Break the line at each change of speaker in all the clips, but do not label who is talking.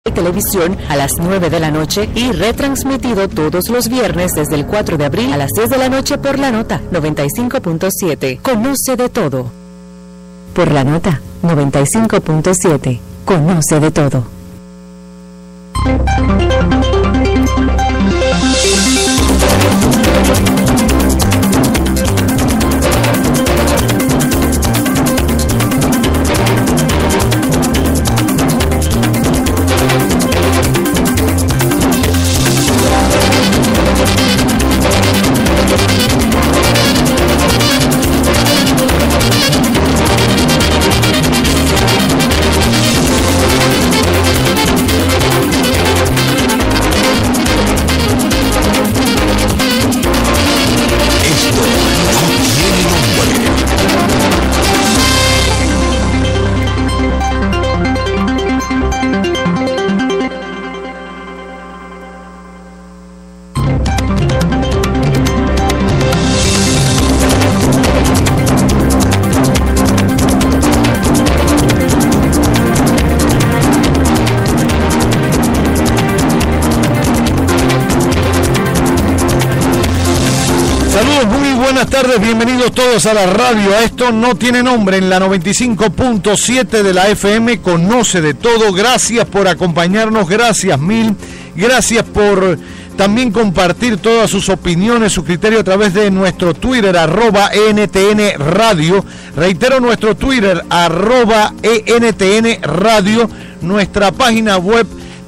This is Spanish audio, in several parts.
Televisión a las 9 de la noche y retransmitido todos los viernes desde el 4 de abril a las 10 de la noche por La Nota 95.7. Conoce de todo. Por La Nota 95.7. Conoce de todo.
Buenas tardes, bienvenidos todos a la radio. A Esto No Tiene Nombre en la 95.7 de la FM. Conoce de todo. Gracias por acompañarnos, gracias mil. Gracias por también compartir todas sus opiniones, su criterio a través de nuestro Twitter, @ENTN Radio. Reitero, nuestro Twitter, @ENTN Radio. Nuestra página web,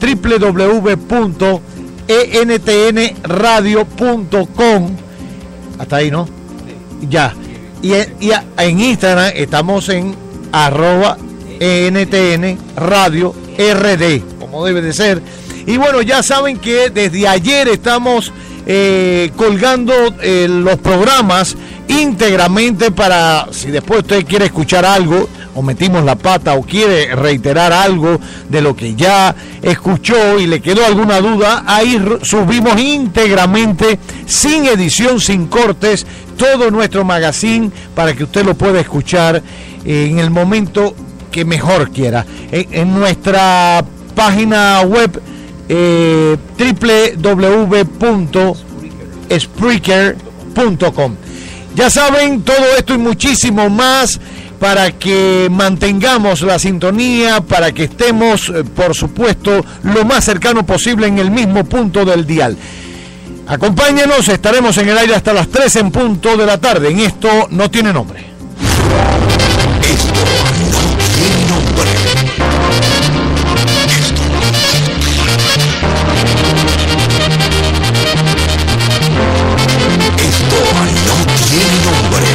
www.entnradio.com. Hasta ahí, ¿no? Sí. Ya. Y en Instagram estamos en @ENTN Radio RD, como debe de ser. Y bueno, ya saben que desde ayer estamos colgando los programas íntegramente para, si después usted quiere escuchar algo, o metimos la pata, o quiere reiterar algo de lo que ya escuchó y le quedó alguna duda, ahí subimos íntegramente, sin edición, sin cortes, todo nuestro magazine para que usted lo pueda escuchar en el momento que mejor quiera. En nuestra página web, www.spreaker.com. Ya saben, todo esto y muchísimo más para que mantengamos la sintonía, para que estemos, por supuesto, lo más cercano posible en el mismo punto del dial. Acompáñenos, estaremos en el aire hasta las 3 en punto de la tarde. En Esto No Tiene Nombre.
Esto no tiene nombre. Esto no tiene nombre.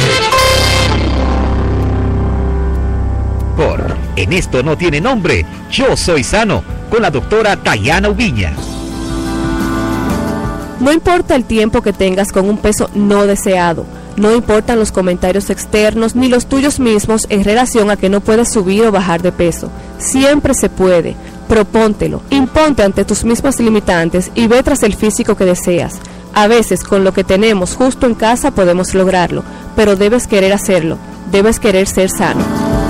En Esto No Tiene Nombre, Yo Soy Sano, con la doctora Tayana Ubiña.
No importa el tiempo que tengas con un peso no deseado, no importan los comentarios externos ni los tuyos mismos en relación a que no puedes subir o bajar de peso. Siempre se puede. Propóntelo, imponte ante tus mismos limitantes y ve tras el físico que deseas. A veces con lo que tenemos justo en casa podemos lograrlo, pero debes querer hacerlo, debes querer ser sano.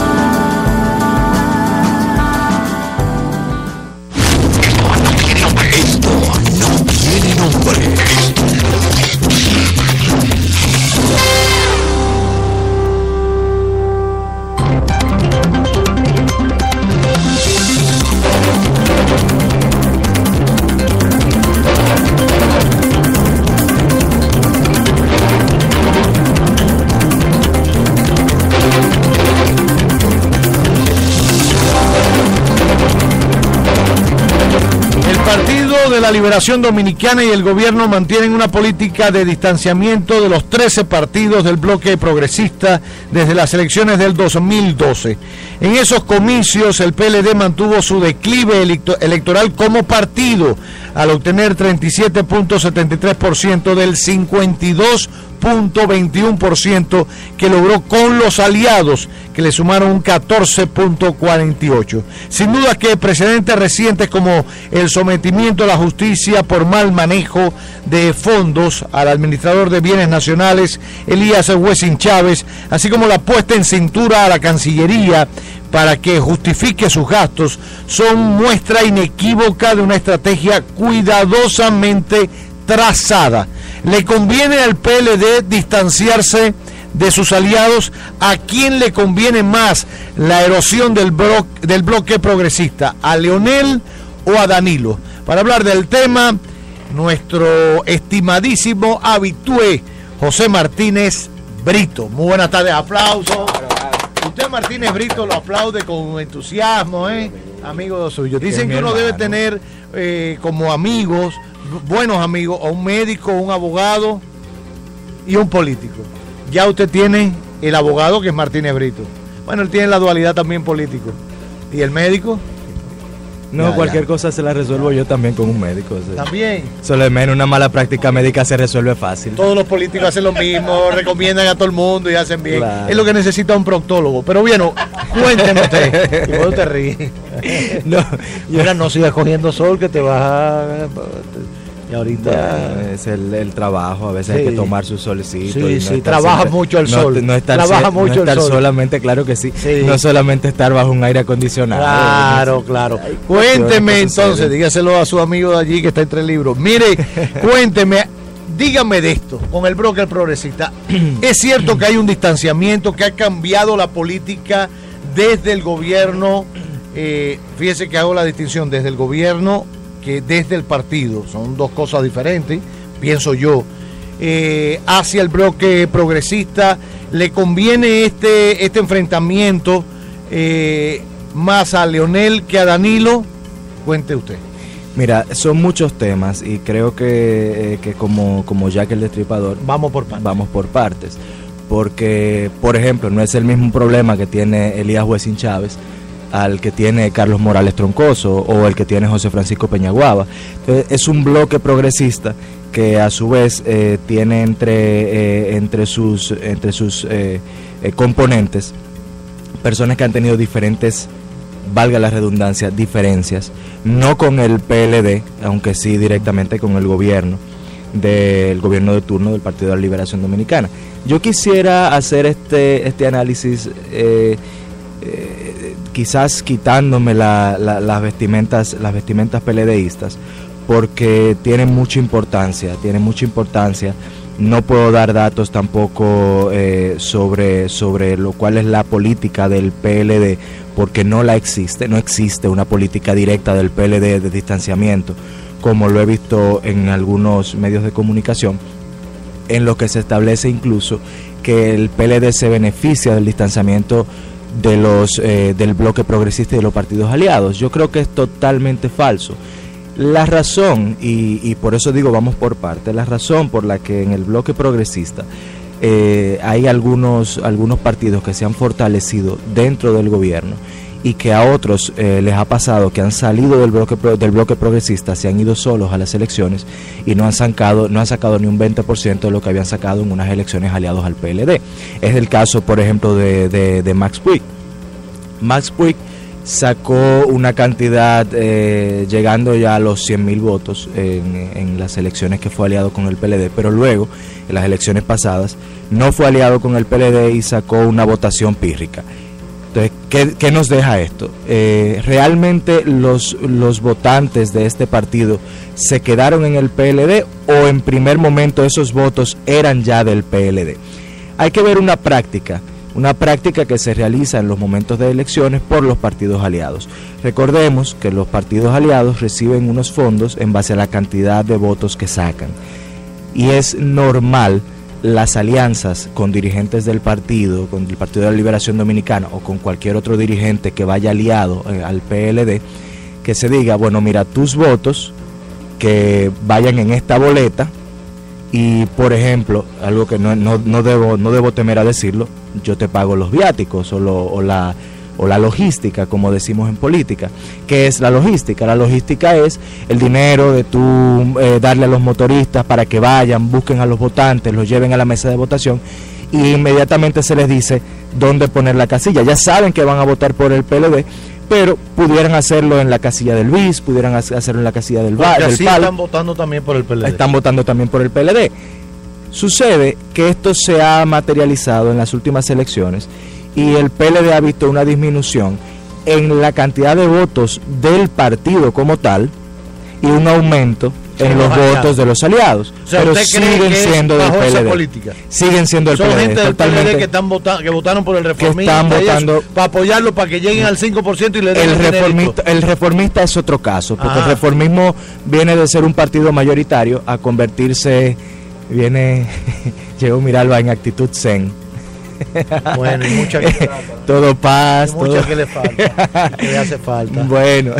La Liberación Dominicana y el gobierno mantienen una política de distanciamiento de los 13 partidos del bloque progresista desde las elecciones del 2012. En esos comicios el PLD mantuvo su declive electoral como partido al obtener 37.73% del 52.21% que logró con los aliados, que le sumaron un 14.48%. Sin duda que precedentes recientes como el sometimiento a la justicia por mal manejo de fondos al administrador de bienes nacionales, Elías Huesín Chávez, así como la puesta en cintura a la Cancillería, para que justifique sus gastos son muestra inequívoca de una estrategia cuidadosamente trazada. Le conviene al PLD distanciarse de sus aliados. ¿A quién le conviene más la erosión del bloque progresista? ¿A Leonel o a Danilo? Para hablar del tema, nuestro estimadísimo habitué José Martínez Brito. Muy buenas tardes, aplausos. Usted, Martínez Brito, lo aplaude con entusiasmo, amigo suyo. Dicen que uno debe tener como amigos, buenos amigos, a un médico, un abogado y un político. Ya usted tiene el abogado, que es Martínez Brito. Bueno, él tiene la dualidad también político. ¿Y el médico?
No, cualquier cosa se la resuelvo yo también con un médico. O sea,
también.
Solo es menos, una mala práctica médica se resuelve fácil.
Todos los políticos hacen lo mismo, recomiendan a todo el mundo y hacen bien.
Claro.
Es lo que necesita un proctólogo. Pero bueno, cuénteme usted. ¿Y por qué te ríes?
No,
ahora no sigas cogiendo sol, que te vas a... Y ahorita
es el trabajo, a veces
sí.
Hay que tomar su solecito.
Sí,
y no
sí, trabaja
siempre,
mucho el sol.
No estar,
trabaja mucho
no estar
el sol.
solamente, claro que sí,
Sí.
no solamente estar bajo un aire acondicionado.
Claro, claro. Cuénteme entonces, dígaselo a su amigo de allí que está entre libros. Mire, cuénteme, dígame de esto, con el broker progresista. ¿Es cierto que hay un distanciamiento, que ha cambiado la política desde el gobierno? Fíjese que hago la distinción desde el gobierno que desde el partido, son dos cosas diferentes, pienso yo. Hacia el bloque progresista, ¿le conviene este enfrentamiento más a Leonel que a Danilo? Cuente usted.
Mira, son muchos temas y creo que como Jack el Destripador,
vamos por
partes. Porque, por ejemplo, no es el mismo problema que tiene Elías Huesín Chávez al que tiene Carlos Morales Troncoso o el que tiene José Francisco Peñaguaba. Entonces, es un bloque progresista que a su vez tiene entre sus componentes personas que han tenido diferentes, valga la redundancia, diferencias, no con el PLD, aunque sí directamente con el gobierno de turno del Partido de la Liberación Dominicana. Yo quisiera hacer este análisis quizás quitándome las vestimentas PLDistas, porque tienen mucha importancia. No puedo dar datos tampoco sobre lo cual es la política del PLD, porque no existe una política directa del PLD de distanciamiento, como lo he visto en algunos medios de comunicación, en lo que se establece incluso que el PLD se beneficia del distanciamiento del bloque progresista y de los partidos aliados. Yo creo que es totalmente falso. La razón, y por eso digo vamos por parte, la razón por la que en el bloque progresista hay algunos partidos que se han fortalecido dentro del gobierno y que a otros les ha pasado que han salido del bloque progresista, se han ido solos a las elecciones y no han sacado ni un 20% de lo que habían sacado en unas elecciones aliados al PLD. Es el caso, por ejemplo, de Max Puig. Max Puig sacó una cantidad llegando ya a los 100.000 votos en las elecciones que fue aliado con el PLD, pero luego, en las elecciones pasadas, no fue aliado con el PLD y sacó una votación pírrica. Entonces, ¿qué nos deja esto? ¿Realmente los votantes de este partido se quedaron en el PLD o en primer momento esos votos eran ya del PLD? Hay que ver una práctica que se realiza en los momentos de elecciones por los partidos aliados. Recordemos que los partidos aliados reciben unos fondos en base a la cantidad de votos que sacan. Y es normal las alianzas con dirigentes del partido, con el Partido de la Liberación Dominicana o con cualquier otro dirigente que vaya aliado al PLD, que se diga, bueno, mira, tus votos que vayan en esta boleta y, por ejemplo, algo que no debo temer a decirlo, yo te pago los viáticos o la logística, como decimos en política. ¿Qué es la logística? La logística es el dinero de tú darle a los motoristas para que vayan, busquen a los votantes, los lleven a la mesa de votación y inmediatamente se les dice dónde poner la casilla. Ya saben que van a votar por el PLD, pero pudieran hacerlo en la casilla del BIS, pudieran hacerlo en la casilla del PAL.
Están votando también por el PLD.
Están votando también por el PLD. Sucede que esto se ha materializado en las últimas elecciones y el PLD ha visto una disminución en la cantidad de votos del partido como tal y un aumento en los votos de los aliados.
O sea,
pero
¿usted cree
siguen
que es
siendo del
bajo esa
PLD.
política?
Siguen siendo el
Son
PLD.
gente del
totalmente.
PLD que votaron por el reformista,
están votando
para apoyarlo, para que lleguen al 5% y le den
el reformista es otro caso, porque
Ajá.
el reformismo viene de ser un partido mayoritario a convertirse, llegó Miralba en actitud zen.
Bueno, y mucha
todo paz,
mucha
todo...
que le falta, que le hace falta.
Bueno,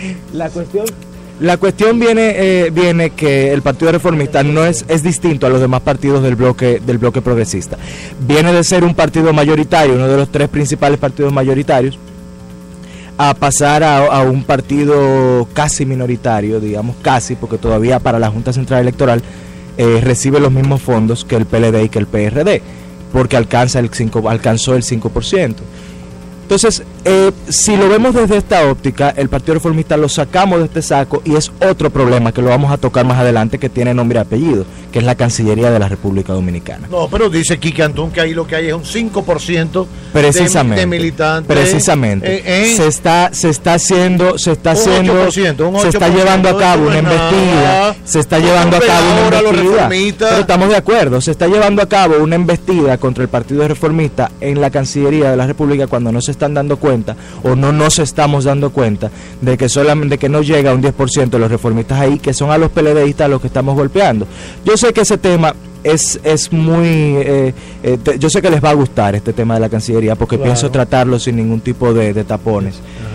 la cuestión viene que el Partido Reformista no es distinto a los demás partidos del bloque progresista. Viene de ser un partido mayoritario, uno de los 3 principales partidos mayoritarios, a pasar a un partido casi minoritario, digamos casi, porque todavía para la Junta Central Electoral recibe los mismos fondos que el PLD y que el PRD, porque alcanzó el 5%. Entonces, si lo vemos desde esta óptica, el Partido Reformista lo sacamos de este saco y es otro problema que lo vamos a tocar más adelante, que tiene nombre y apellido, que es la Cancillería de la República Dominicana.
No, pero dice Quique Antún que ahí lo que hay es un 5%
Precisamente,
de militantes.
Precisamente. Se está llevando a cabo una embestida. Se está llevando a cabo una embestida. Pero estamos de acuerdo, se está llevando a cabo una embestida contra el Partido Reformista en la Cancillería de la República cuando no se están dando cuenta o no nos estamos dando cuenta de que solamente que no llega un 10% de los reformistas ahí, que son a los PLDistas a los que estamos golpeando. Yo sé que ese tema es muy yo sé que les va a gustar este tema de la Cancillería, porque claro, pienso tratarlo sin ningún tipo de tapones.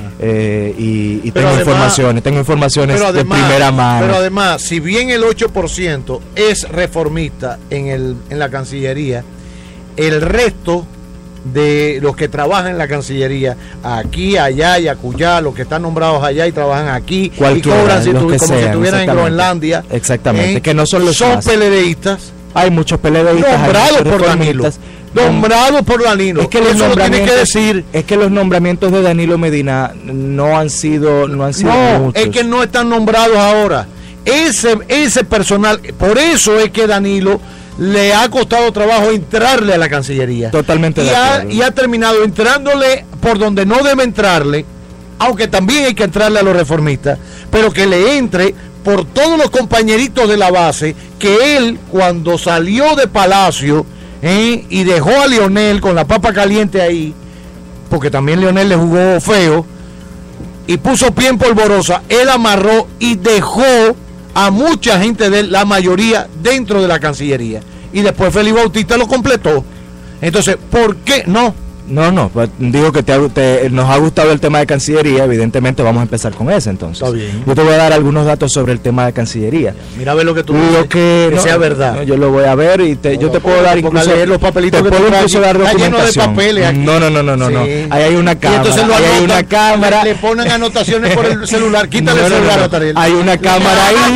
Y tengo informaciones de primera mano.
Pero además, si bien el 8% es reformista en la Cancillería, el resto de los que trabajan en la Cancillería, aquí, allá y acullá, los que están nombrados allá y trabajan aquí,
cualquiera,
y cobran como si
sean,
estuvieran en Groenlandia,
exactamente, que no son los
son PLDistas.
Hay muchos PLDistas
nombrados por Danilo. Nombrados por Danilo.
Es que los nombramientos de Danilo Medina no han sido muchos.
Es que no están nombrados ahora. Ese personal, por eso es que Danilo le ha costado trabajo entrarle a la Cancillería.
Totalmente de acuerdo.
Y ha terminado entrándole por donde no debe entrarle, aunque también hay que entrarle a los reformistas, pero que le entre por todos los compañeritos de la base, que él cuando salió de Palacio y dejó a Leonel con la papa caliente ahí, porque también Leonel le jugó feo y puso pie en polvorosa, él amarró y dejó a mucha gente de la mayoría dentro de la Cancillería, y después Félix Bautista lo completó. Entonces, ¿por qué no?
No, pues digo que nos ha gustado el tema de Cancillería, evidentemente vamos a empezar con ese entonces.
Está bien.
Yo te voy a dar algunos datos sobre el tema de Cancillería.
Mira a ver lo que tú dices, que sea verdad.
No, yo lo voy a ver y yo te puedo dar incluso
leer los papelitos,
te puedo incluso dar documentación.
Está lleno de papeles aquí.
No. Sí. Ahí hay una cámara.
Y entonces lo anotan,
hay una cámara.
Le ponen anotaciones por el celular. Quítale el celular, Otarel.
Hay una cámara ahí.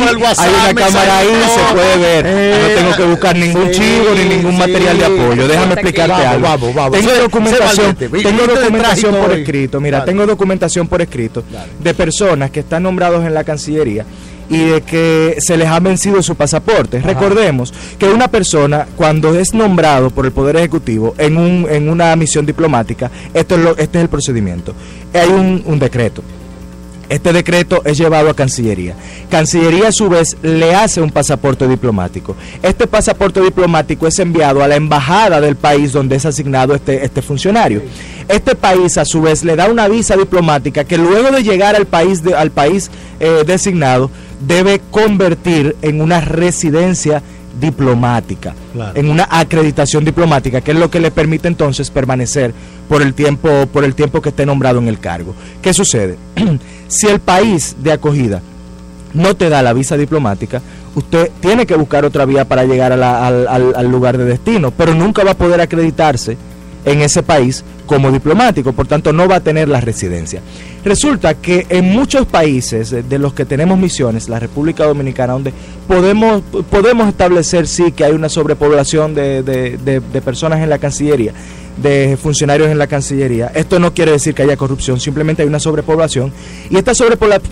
Se puede ver. No tengo que buscar ningún chivo ni ningún material de apoyo. Déjame explicarte algo. Tengo documentación. Tengo documentación por escrito, tengo documentación por escrito de personas que están nombrados en la Cancillería y de que se les ha vencido su pasaporte. Ajá. Recordemos que una persona, cuando es nombrado por el Poder Ejecutivo en una misión diplomática, este es el procedimiento. Hay un decreto. Este decreto es llevado a Cancillería. Cancillería a su vez le hace un pasaporte diplomático. Este pasaporte diplomático es enviado a la embajada del país donde es asignado este funcionario. Este país a su vez le da una visa diplomática que luego de llegar al país designado debe convertir en una residencia diplomática, claro, en una acreditación diplomática, que es lo que le permite entonces permanecer por el tiempo que esté nombrado en el cargo. ¿Qué sucede? Si el país de acogida no te da la visa diplomática, usted tiene que buscar otra vía para llegar al lugar de destino, pero nunca va a poder acreditarse en ese país como diplomático, por tanto no va a tener la residencia. Resulta que en muchos países de los que tenemos misiones, la República Dominicana, donde podemos establecer sí que hay una sobrepoblación de personas en la Cancillería, de funcionarios en la Cancillería, esto no quiere decir que haya corrupción, simplemente hay una sobrepoblación, y esta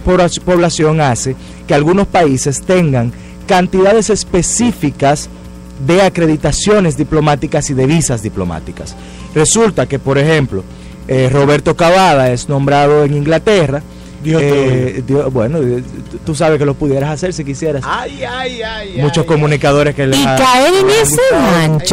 sobrepoblación hace que algunos países tengan cantidades específicas de acreditaciones diplomáticas y de visas diplomáticas. Resulta que, por ejemplo, Roberto Cavada es nombrado en Inglaterra. Bueno, tú sabes que lo pudieras hacer si quisieras. Muchos comunicadores que les
caer en ese gancho,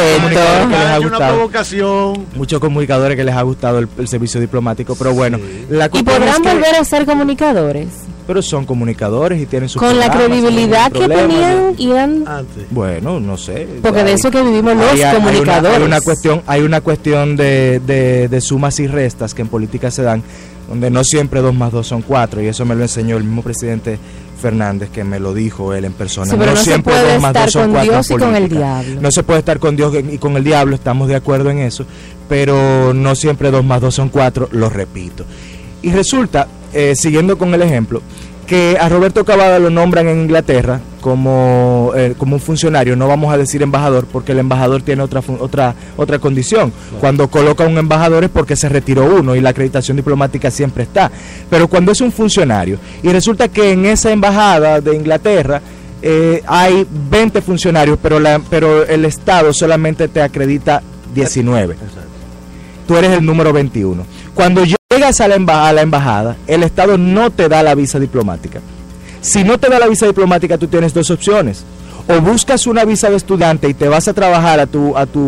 Roberto. Muchos comunicadores que les ha gustado el servicio diplomático, pero bueno, la
¿y podrán volver a ser comunicadores?
Pero son comunicadores y tienen sus
con la credibilidad que tenían y eran
bueno, no sé,
porque de eso que vivimos los comunicadores.
Hay una cuestión de sumas y restas que en política se dan, donde no siempre 2 más 2 son 4, y eso me lo enseñó el mismo presidente Fernández, que me lo dijo él en persona.
Sí, pero no siempre se puede 2 más 2 son 4 Dios y con el diablo.
No se puede estar con Dios y con el diablo, estamos de acuerdo en eso, pero no siempre 2 más 2 son 4, lo repito. Y resulta, siguiendo con el ejemplo, que a Roberto Cavada lo nombran en Inglaterra como un funcionario, no vamos a decir embajador, porque el embajador tiene otra condición. Claro. Cuando coloca un embajador es porque se retiró uno y la acreditación diplomática siempre está. Pero cuando es un funcionario, y resulta que en esa embajada de Inglaterra hay 20 funcionarios, pero el Estado solamente te acredita 19. Exacto. Tú eres el número 21. Cuando llegas a la embajada, el Estado no te da la visa diplomática. Si no te da la visa diplomática, tú tienes 2 opciones. O buscas una visa de estudiante y te vas a trabajar a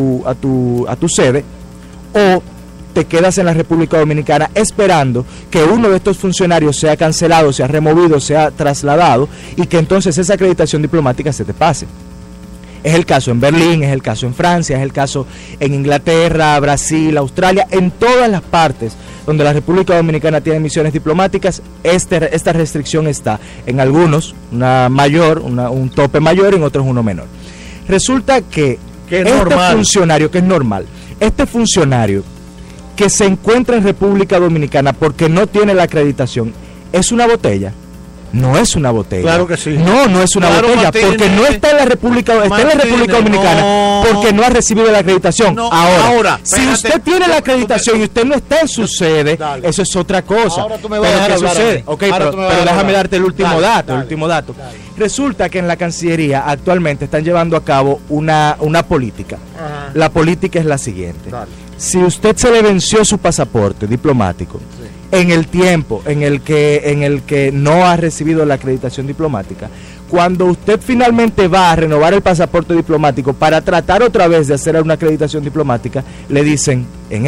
tu sede, o te quedas en la República Dominicana esperando que uno de estos funcionarios sea cancelado, sea removido, sea trasladado, y que entonces esa acreditación diplomática se te pase. Es el caso en Berlín, es el caso en Francia, es el caso en Inglaterra, Brasil, Australia, en todas las partes donde la República Dominicana tiene misiones diplomáticas, esta restricción está. En algunos un tope mayor, en otros uno menor. Resulta que funcionario, que es normal, este funcionario que se encuentra en República Dominicana porque no tiene la acreditación, es una botella. No es una botella.
Claro que sí.
No es una botella, Martínez, porque no está en la República, está en la República Dominicana, porque no ha recibido la acreditación. Ahora, si usted tiene la acreditación y usted no está en su sede, eso es otra cosa.
Ahora tú me vas a dejar hablar.
Pero déjame darte el último dato. Resulta que en la Cancillería actualmente están llevando a cabo una política. Ajá. La política es la siguiente. Si usted se le venció su pasaporte diplomático, en el tiempo en el que no ha recibido la acreditación diplomática, cuando usted finalmente va a renovar el pasaporte diplomático para tratar otra vez de hacer una acreditación diplomática, le dicen en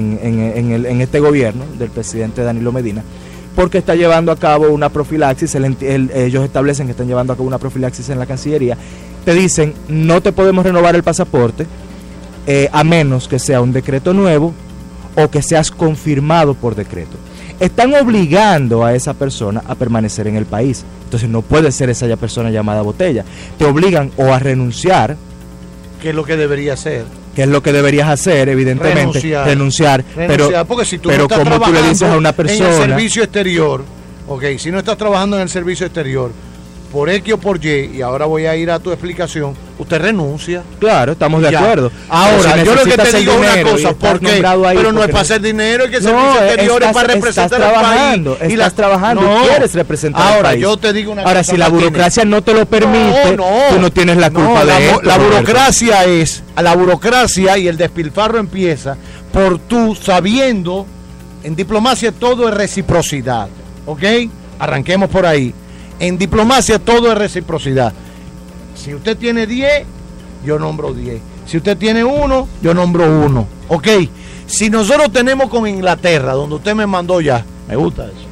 este gobierno del presidente Danilo Medina, porque está llevando a cabo una profilaxis, ellos establecen que están llevando a cabo una profilaxis en la Cancillería, te dicen no te podemos renovar el pasaporte a menos que sea un decreto nuevo o que seas confirmado por decreto. Están obligando a esa persona a permanecer en el país. Entonces no puede ser esa persona llamada botella. Te obligan o a renunciar.
¿Qué es lo que debería hacer?
¿Qué es lo que deberías hacer? Evidentemente, renunciar. Pero
porque si tú
no estás como tú le dices a una persona
en el servicio exterior, si no estás trabajando en el servicio exterior, por X o por Y, y ahora voy a ir a tu explicación, usted renuncia.
Claro, estamos de acuerdo.
Ahora, yo lo que te digo una cosa, pero no es para hacer dinero, es que el servicio exterior es para representar al país.
Estás trabajando, quieres representar al país.
Ahora, yo te digo una cosa.
Ahora, si la burocracia no te lo permite, tú no tienes la culpa de esto.
La burocracia y el despilfarro empieza por tú sabiendo, en diplomacia todo es reciprocidad, ¿ok? Arranquemos por ahí. En diplomacia todo es reciprocidad. Si usted tiene 10, yo nombro 10. Si usted tiene 1, yo nombro 1. Ok. Si nosotros tenemos con Inglaterra, donde usted me mandó ya, me gusta eso.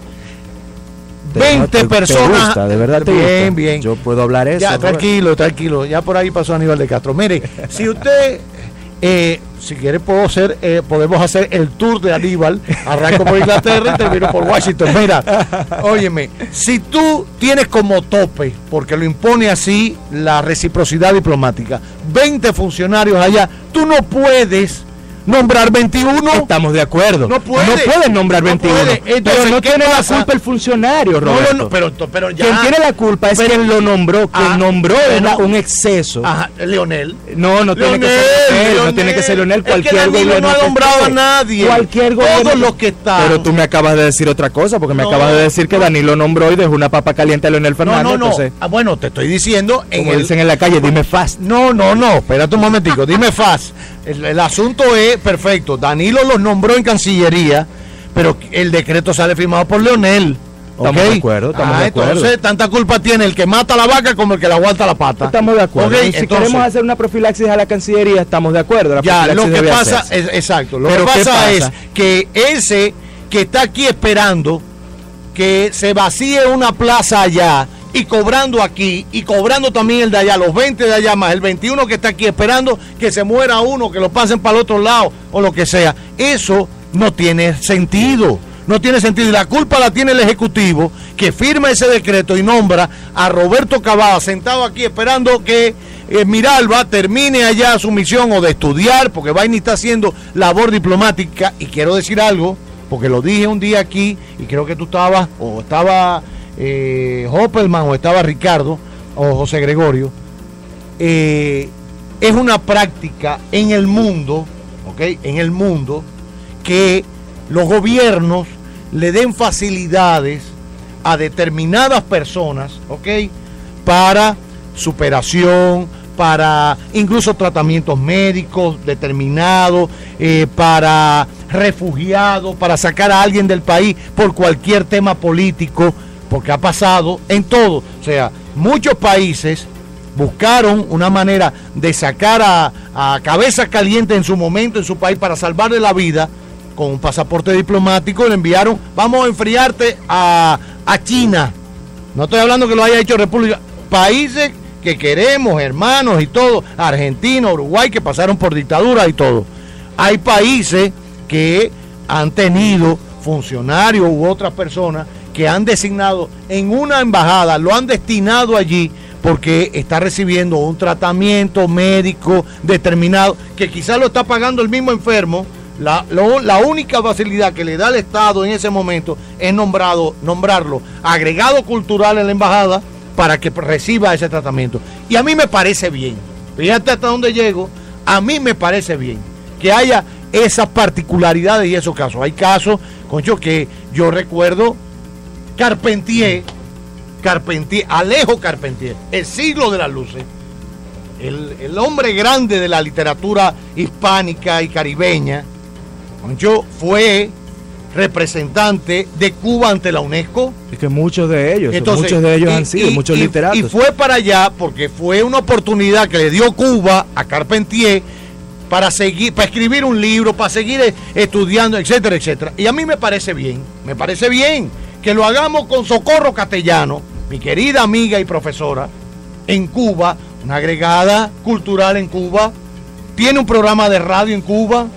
20 personas.
¿Te gusta? ¿De verdad te gusta?
Bien.
Yo puedo hablar eso.
Ya, tranquilo. Ya por ahí pasó Aníbal de Castro. Mire, si usted... si quiere podemos hacer el tour de Aníbal. Arranco por Inglaterra y termino por Washington. Mira, óyeme, si tú tienes como tope, porque lo impone así la reciprocidad diplomática, 20 funcionarios allá, tú no puedes nombrar 21.
Estamos de acuerdo.
No puede.
No puedes nombrar 21.
Puede. Entonces,
pero no
¿qué
tiene
pasa?
la culpa el funcionario, Roberto.
No, pero ya.
Quien tiene la culpa es quien lo nombró. Quien nombró era un exceso.
Ajá, Leonel.
No tiene que ser Leonel. No tiene que ser Leonel. Cualquier gobierno
no ha nombrado a nadie.
Cualquier gobierno.
Todos los que están.
Pero tú me acabas de decir otra cosa, porque me acabas de decir que Danilo nombró y dejó una papa caliente a Leonel Fernández. Entonces,
bueno, te estoy diciendo.
Como dicen en la calle, dime fast.
No, espérate un momentico, dime fast. El asunto es perfecto. Danilo los nombró en Cancillería, pero el decreto sale firmado por Leonel.
Estamos de acuerdo, estamos de acuerdo.
Entonces, tanta culpa tiene el que mata la vaca como el que le aguanta la pata.
Estamos de acuerdo.
Okay,
si queremos hacer una profilaxis a la Cancillería, estamos de acuerdo.
Ya, lo que pasa es, exacto, lo que pasa es que ese que está aquí esperando que se vacíe una plaza allá y cobrando aquí y cobrando también el de allá, los 20 de allá más el 21 que está aquí esperando que se muera uno, que lo pasen para el otro lado o lo que sea, eso no tiene sentido. No tiene sentido, y la culpa la tiene el Ejecutivo, que firma ese decreto y nombra a Roberto Cavada sentado aquí esperando que Miralba termine allá su misión o de estudiar, porque Vaini está haciendo labor diplomática. Y quiero decir algo, porque lo dije un día aquí, y creo que tú estabas, o estaba Hoppelman, o estaba Ricardo, o José Gregorio. Es una práctica en el mundo, ¿ok? En el mundo, que los gobiernos le den facilidades a determinadas personas, ¿ok? Para superación, para incluso tratamientos médicos determinados, para refugiados, para sacar a alguien del país por cualquier tema político, porque ha pasado en todo. O sea, muchos países buscaron una manera de sacar a cabeza caliente en su momento en su país para salvarle la vida. Con un pasaporte diplomático le enviaron, vamos a enfriarte a China. No estoy hablando que lo haya hecho República. Países que queremos, hermanos y todo, Argentina, Uruguay, que pasaron por dictadura y todo. Hay países que han tenido funcionarios u otras personas que han designado en una embajada, lo han destinado allí porque está recibiendo un tratamiento médico determinado, que quizás lo está pagando el mismo enfermo. La única facilidad que le da el Estado en ese momento es nombrarlo agregado cultural en la embajada para que reciba ese tratamiento. Y a mí me parece bien, fíjate hasta dónde llego, a mí me parece bien que haya esas particularidades y esos casos. Hay casos, concho, que yo recuerdo Alejo Carpentier, el siglo de las luces, el hombre grande de la literatura hispánica y caribeña. Yo fue representante de Cuba ante la UNESCO.
Es que muchos de ellos han sido, muchos literatos.
Y fue para allá porque fue una oportunidad que le dio Cuba a Carpentier para escribir un libro, para seguir estudiando, etcétera, etcétera. Y a mí me parece bien que lo hagamos con Socorro Castellano, mi querida amiga y profesora, en Cuba, una agregada cultural en Cuba, tiene un programa de radio en Cuba,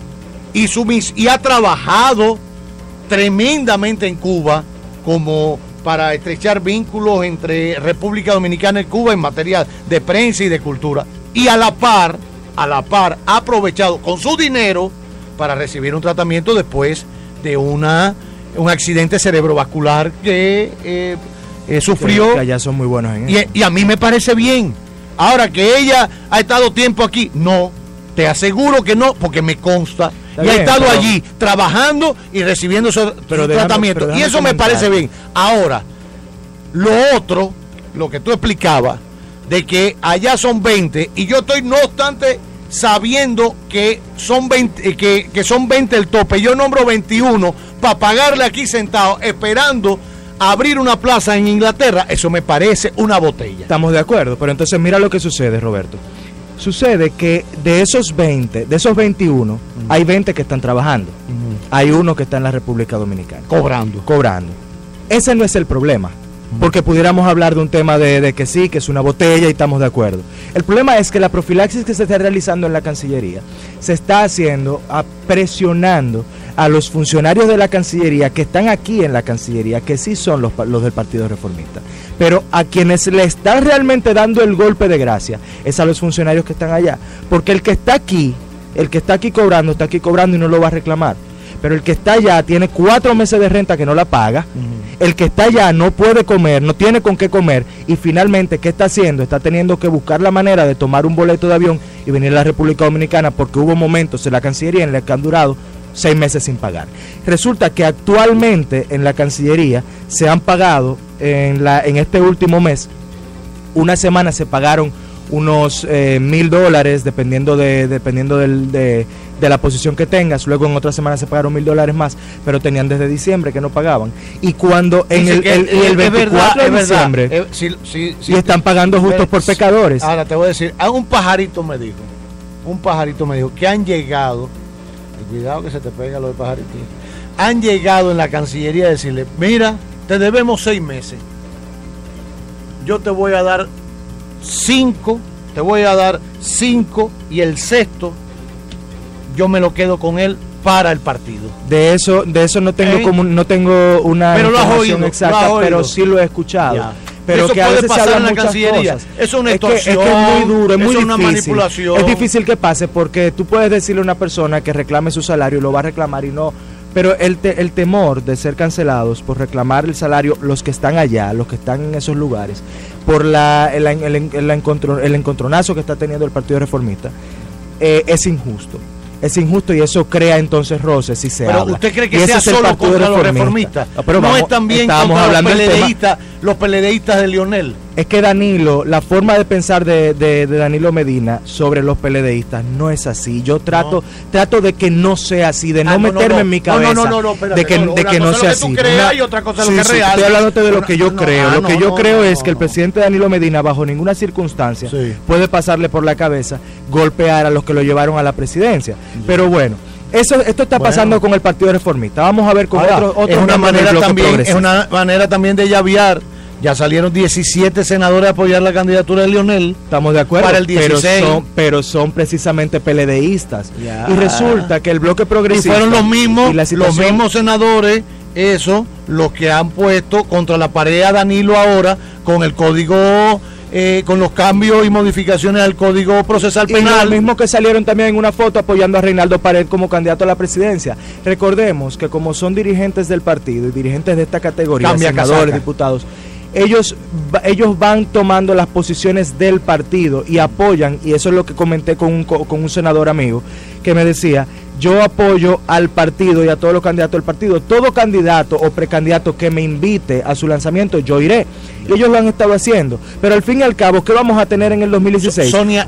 y ha trabajado tremendamente en Cuba como para estrechar vínculos entre República Dominicana y Cuba en materia de prensa y de cultura. Y a la par ha aprovechado con su dinero para recibir un tratamiento después de un accidente cerebrovascular que sufrió. Que
allá son muy buenos en eso.
Y a mí me parece bien. Ahora que ella ha estado tiempo aquí, no, te aseguro que no, porque me consta. Y ha estado allí trabajando y recibiendo su tratamiento. Y eso me parece bien. Ahora, lo otro, lo que tú explicabas, de que allá son 20, y yo estoy, no obstante, sabiendo que son 20, que son 20 el tope. Yo nombro 21 para pagarle aquí sentado, esperando abrir una plaza en Inglaterra. Eso me parece una botella.
Estamos de acuerdo, pero entonces mira lo que sucede, Roberto. Sucede que de esos 20, de esos 21, hay 20 que están trabajando. Hay uno que está en la República Dominicana. Cobrando. Ese no es el problema. Porque pudiéramos hablar de un tema de que sí, que es una botella y estamos de acuerdo. El problema es que la profilaxis que se está realizando en la Cancillería se está haciendo presionando a los funcionarios de la Cancillería que están aquí en la Cancillería, que sí son los del Partido Reformista. Pero a quienes le están realmente dando el golpe de gracia es a los funcionarios que están allá. Porque el que está aquí El que está aquí cobrando y no lo va a reclamar. Pero el que está allá tiene 4 meses de renta que no la paga. El que está allá no puede comer, no tiene con qué comer. Y finalmente, ¿qué está haciendo? Está teniendo que buscar la manera de tomar un boleto de avión y venir a la República Dominicana, porque hubo momentos en la Cancillería en los que han durado 6 meses sin pagar. Resulta que actualmente en la Cancillería se han pagado, en este último mes, una semana se pagaron unos $1,000, dependiendo de la posición que tengas. Luego en otra semana se pagaron $1,000 más, pero tenían desde diciembre que no pagaban. Y cuando en el 24 de diciembre y están pagando justos por pecadores.
Ahora te voy a decir, un pajarito me dijo que han llegado, y cuidado que se te pega lo de pajarito, han llegado en la Cancillería a decirle, mira, te debemos 6 meses, yo te voy a dar 5 y el sexto yo me lo quedo con él para el partido. De eso no tengo no tengo una información exacta, pero sí lo he escuchado. Ya. Pero eso que a veces se hablan muchas cosas. Eso es una extorsión, es muy duro, es muy difícil. Una manipulación. Es difícil que pase, porque tú puedes decirle a una persona que reclame su salario y lo va a reclamar y no. Pero el temor de ser cancelados por reclamar el salario, los que están allá, los que están en esos lugares, por el encontronazo que está teniendo el Partido Reformista, es injusto. Es injusto y eso crea entonces roces si se habla. Pero ¿usted cree que sea solo contra los reformistas? No es también contra los peledeístas de Lionel. Es que Danilo, la forma de pensar de Danilo Medina sobre los peledeístas no es así. Yo trato de que no sea así, de no meterme en mi cabeza de que no sea así. Y otra cosa es lo que es real. Estoy hablándote de lo que yo creo. Lo que yo creo es que el presidente Danilo Medina, bajo ninguna circunstancia, puede pasarle por la cabeza golpear a los que lo llevaron a la presidencia. Pero bueno, esto está pasando con el Partido Reformista. Vamos a ver con otro es una manera también de llavear. Ya salieron 17 senadores a apoyar la candidatura de Lionel. Estamos de acuerdo. Para el 16. Pero son precisamente peledeístas. Ya. Y resulta que el bloque progresista. Y fueron los mismos senadores, los que han puesto contra la pared a Danilo ahora con el código. Con los cambios y modificaciones al Código Procesal Penal. Y los mismos que salieron también en una foto apoyando a Reinaldo Pared como candidato a la presidencia. Recordemos que como son dirigentes del partido y dirigentes de esta categoría, senadores, diputados, ellos van tomando las posiciones del partido y apoyan, y eso es lo que comenté con un senador amigo, que me decía, yo apoyo al partido y a todos los candidatos del partido. Todo candidato o precandidato que me invite a su lanzamiento, yo iré. Y ellos lo han estado haciendo. Pero al fin y al cabo, ¿qué vamos a tener en el 2016? Sonia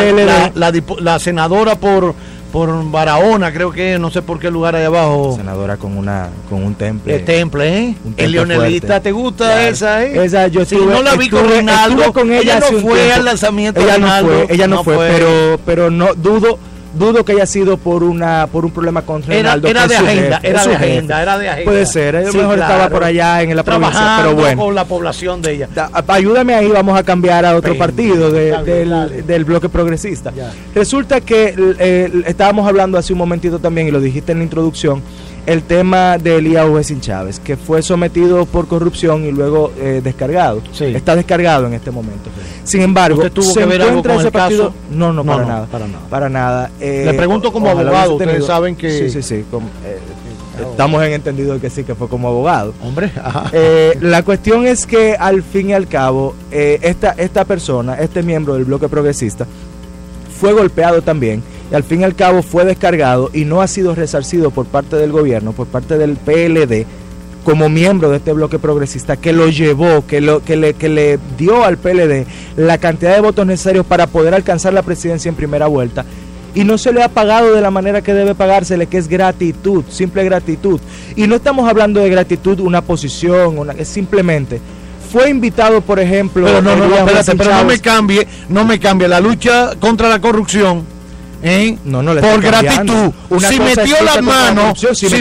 la senadora por Barahona, creo que, no sé por qué lugar ahí abajo. Senadora con un temple. El temple, el leonelista, ¿te gusta? Claro. Esa, yo estuve, no la vi con Rinaldo, ella no fue al lanzamiento de Rinaldo. Ella no fue, pero no dudo que haya sido por un problema con Rinaldo. Era de agenda. Puede ser, ella mejor estaba por allá en la provincia, pero bueno. Con la población de ella. Ayúdame ahí, vamos a cambiar a otro partido del bloque progresista. Ya. Resulta que estábamos hablando hace un momentito también, y lo dijiste en la introducción, el tema de Elías Ujésín Chávez, que fue sometido por corrupción y luego descargado. Sí. Está descargado en este momento. Sin embargo, ¿usted tuvo que ver algo con ese partido? No, para nada. Le pregunto como abogado, ustedes saben que... Sí. Estamos en entendido que sí, que fue como abogado. Hombre, ajá. La cuestión es que al fin y al cabo, esta persona, este miembro del bloque progresista, fue golpeado también. Y al fin y al cabo fue descargado y no ha sido resarcido por parte del gobierno, por parte del PLD, como miembro de este bloque progresista, que lo llevó, que le dio al PLD la cantidad de votos necesarios para poder alcanzar la presidencia en primera vuelta, y no se le ha pagado de la manera que debe pagársele, que es gratitud, simple gratitud. Y no estamos hablando de gratitud, una posición, es simplemente... Fue invitado, por ejemplo... Pero espérate, pero no me cambie la lucha contra la corrupción. Por gratitud. Si metió la mano,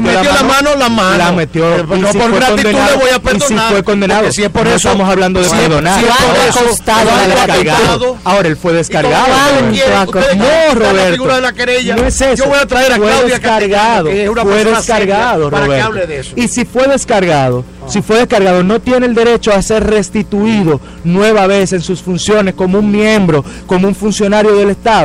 la metió. No por gratitud le voy a perdonar. Si fue condenado. Si es por eso estamos hablando de perdonar. Ahora él fue descargado. No, Roberto. No es eso. Yo voy a traer a Claudia Castellano, que es una persona descargado, Roberto. Y si fue descargado, no tiene el derecho a ser restituido nueva vez en sus funciones como un miembro, como un funcionario del Estado.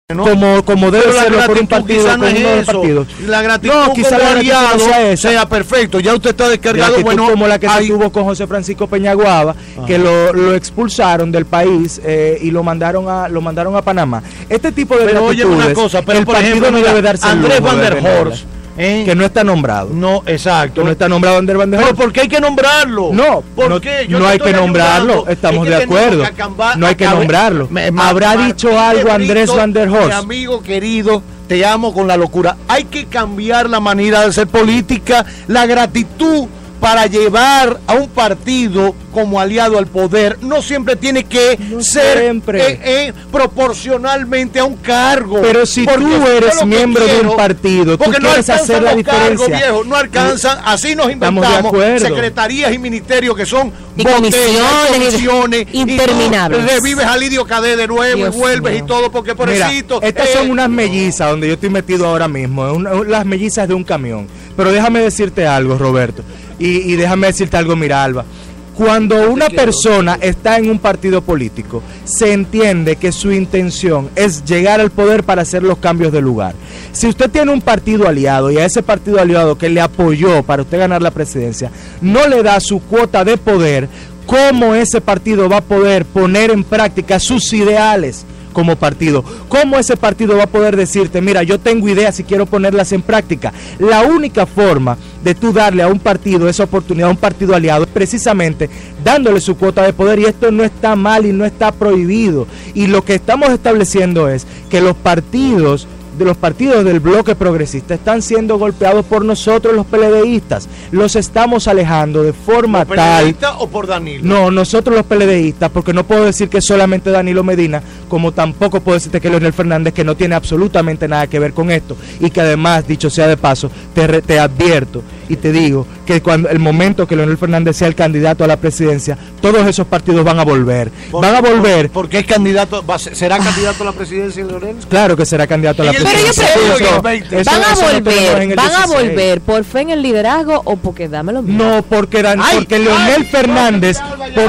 ¿no?
como debe
Pero
serlo por un
gratitud
partido,
quizá no
con
es
uno de los
eso.
partidos.
La gratitud
No, quizá
como
la gratitud
aliado
no sea esa.
sea perfecto. Ya usted está descargado.
Gratitud
Bueno,
como la que
hay-
se tuvo con José Francisco Peñaguaba, que lo expulsaron del país y lo mandaron a Panamá. Este tipo de
Pero oye
gratitudes,
una cosa, pero
el
por
partido
ejemplo,
no
mira,
debe darse el
Andrés
lujo
Van
de
der
venderla.
Horst,
que no está nombrado.
No, exacto.
Que no está nombrado Andrés Van der
Pero
Horst.
¿por qué hay que nombrarlo?
No,
¿Por
no,
qué? Yo
no
te
hay
estoy
que nombrarlo,
ayudando.
estamos
Es que
de acuerdo. No hay que nombrarlo. Habrá dicho algo Andrés Van der
Mi
Horst.
amigo querido, te amo con la locura. Hay que cambiar la manera de hacer política, la gratitud para llevar a un partido como aliado al poder no siempre tiene que
No
ser
siempre.
proporcionalmente a un cargo.
Pero si
Porque
tú
yo
eres
lo que
miembro de
quiero-
un partido, tú
porque no
quieres
alcanzan
hacer la
los cargos,
diferencia.
viejo, no alcanzan, así nos
Estamos de
inventamos
acuerdo.
secretarías y ministerios que son
Y
botellas,
comisiones
y tú
interminables.
revives a Lidio Cadé de nuevo
Dios
y vuelves
mío.
y todo porque
Mira,
pobrecito.
estas son unas mellizas donde yo estoy metido ahora mismo, las mellizas de un camión. Pero déjame decirte algo, Roberto, y déjame decirte algo, mira, Alba. Cuando una persona está en un partido político, se entiende que su intención es llegar al poder para hacer los cambios de lugar. Si usted tiene un partido aliado y a ese partido aliado que le apoyó para usted ganar la presidencia, no le da su cuota de poder, ¿cómo ese partido va a poder poner en práctica sus ideales como partido? ¿Cómo ese partido va a poder decirte, mira, yo tengo ideas y quiero ponerlas en práctica? La única forma de tú darle a un partido esa oportunidad, a un partido aliado, es precisamente dándole su cuota de poder, y esto no está mal y no está prohibido. Y lo que estamos estableciendo es que los partidos del bloque progresista están siendo golpeados por nosotros los PLDistas. Los estamos alejando de forma
¿Por
tal...
periodista o por Danilo?
No, nosotros los PLDistas, porque no puedo decir que solamente Danilo Medina, como tampoco puedo decirte que Leonel Fernández, que no tiene absolutamente nada que ver con esto, y que además, dicho sea de paso, te advierto y te digo que cuando el momento que Leonel Fernández sea el candidato a la presidencia, todos esos partidos van a volver.
Porque es candidato, será candidato a la presidencia, Leonel.
Claro que será candidato a la
Pero yo
presidencia.
pregunto,
Eso
¿van a
no tenemos
volver?
en el
¿Van a
16.
volver por fe en el liderazgo o porque dámelo mío?
No, porque Leonel Fernández,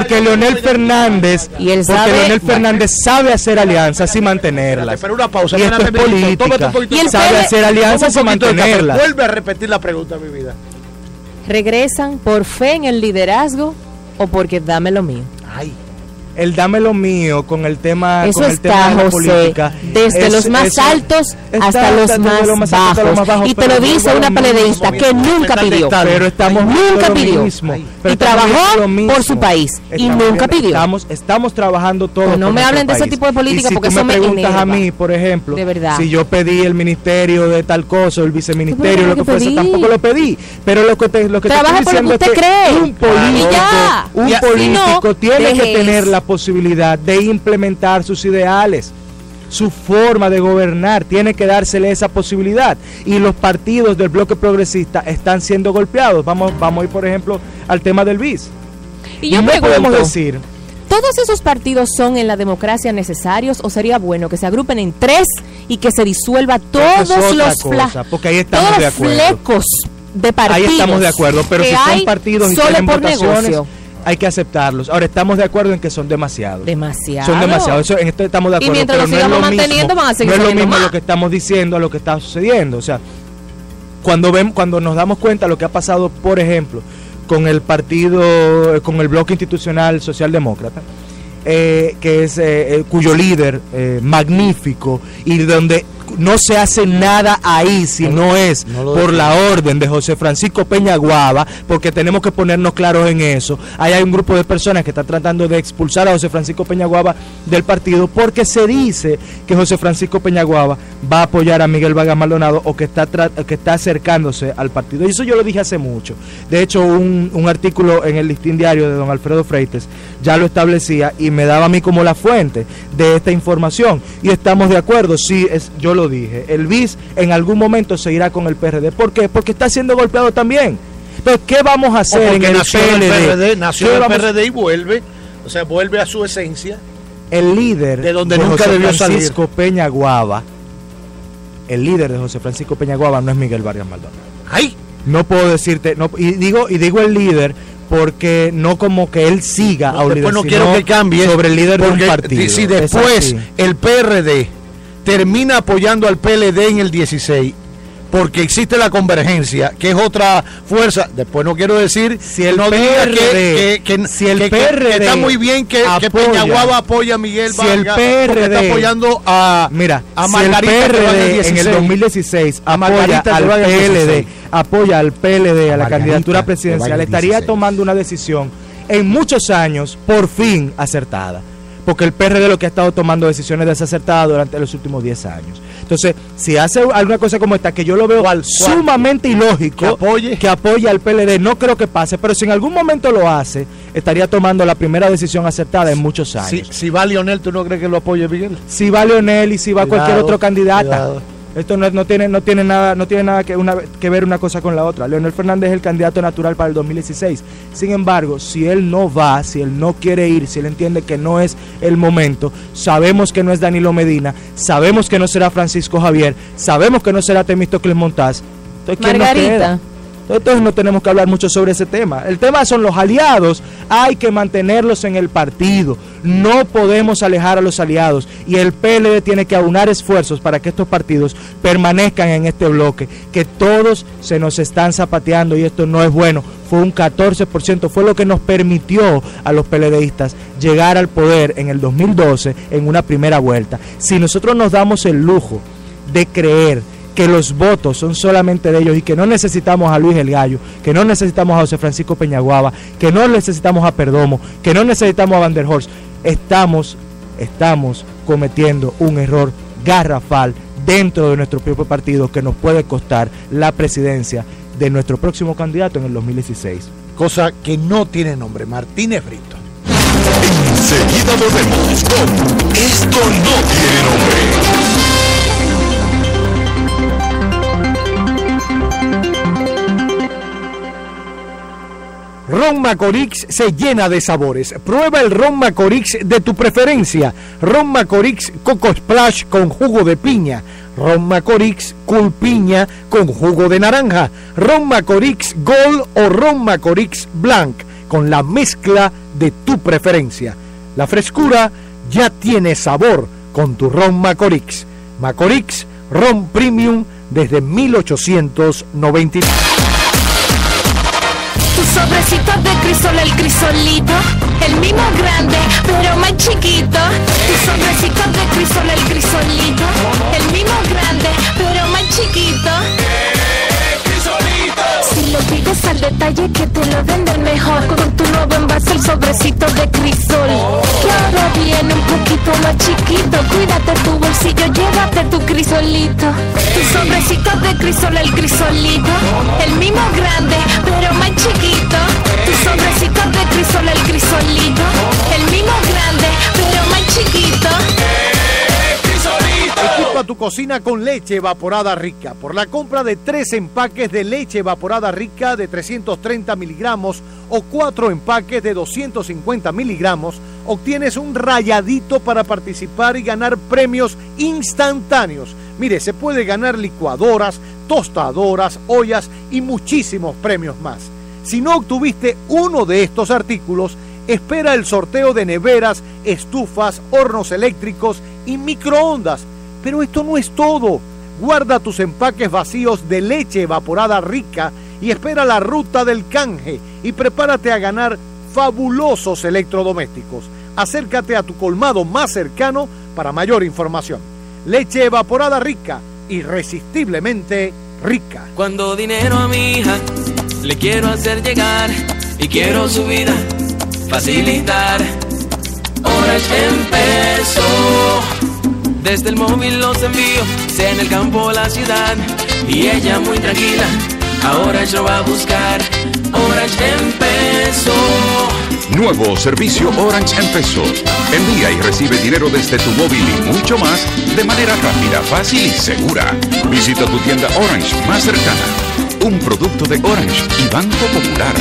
Y él
porque
sabe-
Leonel Fernández sabe hacer alianzas y mantenerlas.
Pero una pausa.
Y esto es
espérate, Benito, tómate
política.
un poquito
Y el
de
Sabe
café.
hacer alianzas y
Toma un poquito de café.
mantenerlas.
Vuelve a repetir la pregunta, mi vida.
¿Regresan por fe en el liderazgo o porque dámelo mío?
Ay.
El dame lo mío con el tema,
Eso
con el
está,
tema de la
José,
política.
desde los más
eso
altos
está
hasta los
desde
más
lo más alto hasta lo más
bajos. Y te
pero
lo dice
vuelvo a
una
lo mismo.
peledeísta que nunca pidió.
Pero estamos
Nunca
viendo lo
pidió.
mismo.
Y
Pero estamos
trabajó
viendo lo mismo.
por su país. Y nunca pidió.
Estamos trabajando todos.
Pues no
por
me
nuestro
hablen de ese
país.
tipo de política,
Y si
porque
tú
eso me
preguntas a
enerva.
mí, por ejemplo,
De verdad.
si yo pedí el ministerio de tal cosa, el viceministerio,
Pero
lo que
que
fuese,
pedí.
tampoco lo pedí. Pero lo que te
Trabaja
estoy
por lo
diciendo
que
es
usted
que
cree.
un político,
Y ya.
un
Y así
político
no,
tiene que
dejes.
tener la posibilidad de implementar sus ideales, su forma de gobernar, tiene que dársele esa posibilidad, y los partidos del bloque progresista están siendo golpeados. Vamos a ir, por ejemplo, al tema del BIS.
Y yo
no
pregunto,
podemos decir,
¿todos esos partidos son en la democracia necesarios o sería bueno que se agrupen en tres y que se disuelva todos
Eso es otra
los
cosa, porque ahí estamos
todos
de
los
acuerdo.
flecos de partidos?
ahí estamos de acuerdo, pero
que
si son
hay
partidos y
solo
tienen
por
votaciones,
negocio.
hay que aceptarlos. Ahora estamos de acuerdo en que son demasiados.
Demasiado.
Son demasiados, en esto estamos de
Y
acuerdo.
mientras
pero
lo
no es
sigamos
lo
manteniendo,
mismo,
van a seguir
no es lo
saliendo
mismo
más.
lo que estamos diciendo a lo que está sucediendo. O sea, cuando nos damos cuenta de lo que ha pasado, por ejemplo, con el partido, con el bloque institucional socialdemócrata, que es cuyo líder magnífico, y donde no se hace nada ahí si no es por la orden de José Francisco Peñaguaba, porque tenemos que ponernos claros en eso. Ahí hay un grupo de personas que están tratando de expulsar a José Francisco Peñaguaba del partido, porque se dice que José Francisco Peñaguaba va a apoyar a Miguel Vargas Maldonado, o que está acercándose al partido. Y eso yo lo dije hace mucho. De hecho, un artículo en el Listín Diario de don Alfredo Freites ya lo establecía y me daba a mí como la fuente de esta información. Y estamos de acuerdo, sí, yo lo dije, el BIS en algún momento se irá con el PRD. ¿Por qué? Porque está siendo golpeado también. Entonces, ¿qué vamos a hacer en el PLD?
Nació el PRD y vuelve, o sea, vuelve a su esencia.
El líder
de donde nunca
José
debió
Francisco Peñaguaba, el líder de José Francisco Peñaguaba no es Miguel Vargas Maldonado.
¡Ay!
No puedo decirte, no, y digo el líder porque no como que él siga a un líder,
después no
sino
quiero que cambie
sobre el líder de un
porque
partido.
si después
Es así.
el PRD termina apoyando al PLD en el 16, porque existe la convergencia, que es otra fuerza. Después no quiero decir,
si el
no
PRD,
que
PRD
está muy bien que Peñaguaba apoya a Miguel
Vargas,
el PRD
está apoyando
a Margarita,
si el PRD en el 2016 apoya al PLD a la candidatura presidencial, estaría tomando una decisión en muchos años por fin acertada, porque el PRD lo que ha estado tomando decisiones desacertadas durante los últimos 10 años. Entonces, si hace alguna cosa como esta, que yo lo veo sumamente ilógico, que apoye al PLD, no creo que pase, pero si en algún momento lo hace, estaría tomando la primera decisión acertada en muchos años.
Si va Leonel, ¿tú no crees que lo apoye, Miguel?
Si va Leonel y si va cualquier otro candidato. Esto no tiene nada que ver una cosa con la otra. Leonel Fernández es el candidato natural para el 2016. Sin embargo, si él no va, si él no quiere ir, si él entiende que no es el momento, sabemos que no es Danilo Medina, sabemos que no será Francisco Javier, sabemos que no será Temístocles Montaz. Entonces, ¿quién nos queda? Entonces no tenemos que hablar mucho sobre ese tema. El tema son los aliados, hay que mantenerlos en el partido, no podemos alejar a los aliados, y el PLD tiene que aunar esfuerzos para que estos partidos permanezcan en este bloque, que todos se nos están zapateando y esto no es bueno. Fue un 14%, fue lo que nos permitió a los PLDistas llegar al poder en el 2012 en una primera vuelta. Si nosotros nos damos el lujo de creer que los votos son solamente de ellos y que no necesitamos a Luis el Gallo, que no necesitamos a José Francisco Peñaguaba, que no necesitamos a Perdomo, que no necesitamos a Van der Horst, estamos cometiendo un error garrafal dentro de nuestro propio partido que nos puede costar la presidencia de nuestro próximo candidato en el 2016.
Cosa que no tiene nombre, Martínez Brito.
Enseguida volvemos con Esto no tiene nombre.
Ron Macorix se llena de sabores. Prueba el Ron Macorix de tu preferencia. Ron Macorix Coco Splash con jugo de piña. Ron Macorix Cool Piña con jugo de naranja. Ron Macorix Gold o Ron Macorix Blanc con la mezcla de tu preferencia. La frescura ya tiene sabor con tu Ron Macorix. Macorix Ron Premium desde 1899.
Tu sobrecito de crisol, el crisolito, el mismo grande, pero más chiquito. Tu sobrecito de crisol, el crisolito, el mismo grande, pero más chiquito. Si lo pides al detalle que te lo venden mejor, con tu nuevo envase el sobrecito de crisol, que ahora viene un poquito más chiquito. Cuídate tu bolsillo, llévate tu crisolito. Tu sobrecito de crisol, el crisolito, el mismo grande, pero más chiquito. Tu sobrecito de crisol, el crisolito, el mismo grande, pero más chiquito.
Equipa tu cocina con leche evaporada rica. Por la compra de 3 empaques de leche evaporada rica de 330 miligramos o 4 empaques de 250 miligramos, obtienes un rayadito para participar y ganar premios instantáneos. Mire, se puede ganar licuadoras, tostadoras, ollas y muchísimos premios más. Si no obtuviste uno de estos artículos, espera el sorteo de neveras, estufas, hornos eléctricos y microondas. Pero esto no es todo. Guarda tus empaques vacíos de leche evaporada rica y espera la ruta del canje y prepárate a ganar fabulosos electrodomésticos. Acércate a tu colmado más cercano para mayor información. Leche evaporada rica, irresistiblemente rica.
Cuando dinero a mi hija le quiero hacer llegar y quiero su vida facilitar. Orange empezó. Desde el móvil los envío, sea en el campo o la ciudad, y ella muy tranquila, ahora yo va a buscar. Orange empezó.
Nuevo servicio Orange empezó. Envía y recibe dinero desde tu móvil y mucho más de manera rápida, fácil y segura. Visita tu tienda Orange más cercana. Un producto de Orange y Banco Popular.